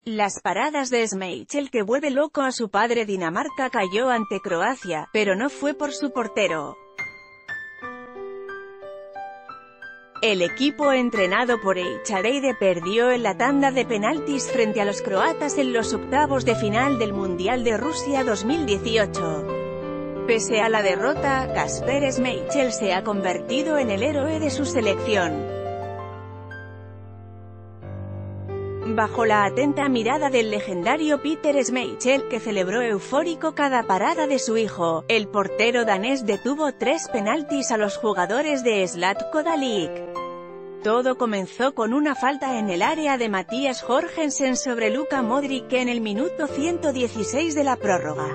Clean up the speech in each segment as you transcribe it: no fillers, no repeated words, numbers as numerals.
Las paradas de Schmeichel que vuelve loco a su padre. Dinamarca cayó ante Croacia, pero no fue por su portero. El equipo entrenado por Eichareide perdió en la tanda de penaltis frente a los croatas en los octavos de final del Mundial de Rusia 2018. Pese a la derrota, Kasper Schmeichel se ha convertido en el héroe de su selección. Bajo la atenta mirada del legendario Peter Schmeichel, que celebró eufórico cada parada de su hijo, el portero danés detuvo 3 penaltis a los jugadores de Zlatko Dalic. Todo comenzó con una falta en el área de Mathias Jorgensen sobre Luka Modric en el minuto 116 de la prórroga.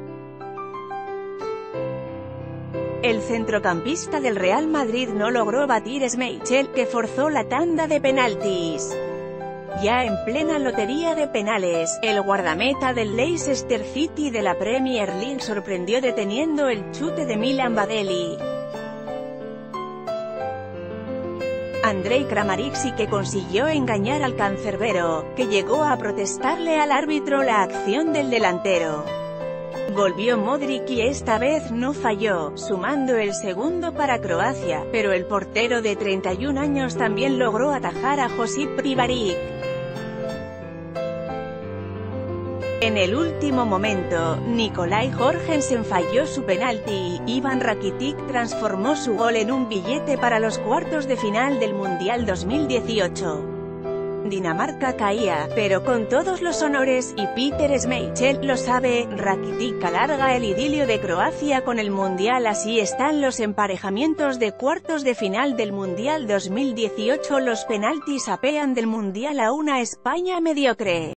El centrocampista del Real Madrid no logró batir a Schmeichel, que forzó la tanda de penaltis. Ya en plena lotería de penales, el guardameta del Leicester City de la Premier League sorprendió deteniendo el chute de Milan Badelj. Andrej Kramaric sí que consiguió engañar al cancerbero, que llegó a protestarle al árbitro la acción del delantero. Volvió Modric y esta vez no falló, sumando el segundo para Croacia, pero el portero de 31 años también logró atajar a Josip Pribaric. En el último momento, Nikolaj Jorgensen falló su penalti, y Ivan Rakitic transformó su gol en un billete para los cuartos de final del Mundial 2018. Dinamarca caía, pero con todos los honores, y Peter Schmeichel lo sabe. Rakitic alarga el idilio de Croacia con el Mundial. Así están los emparejamientos de cuartos de final del Mundial 2018. Los penaltis apean del Mundial a una España mediocre.